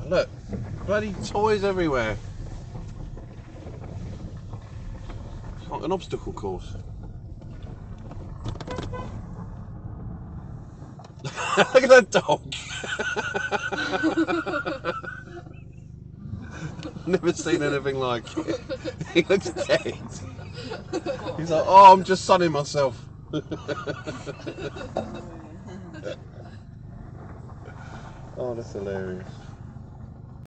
Look, bloody toys everywhere. It's like an obstacle course. Look at that dog. Never seen anything like it. He looks dead. He's like, oh, I'm just sunning myself. Oh, that's hilarious.